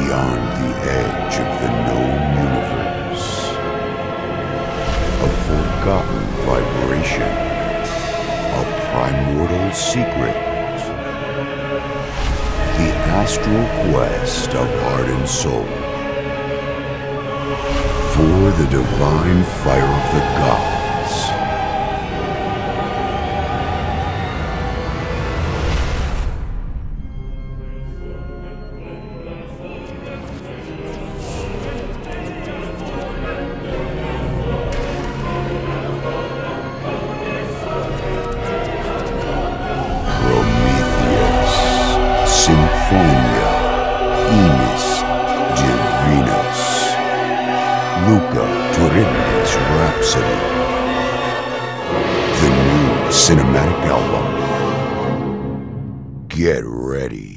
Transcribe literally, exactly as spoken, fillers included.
beyond the edge of the known universe. A forgotten vibration. A primordial secret. The astral quest of heart and soul. For the divine fire of the gods. Prometheus, Symphonia Ignis Divinus, Luca Turilli's Rhapsody, the new cinematic album. Get ready.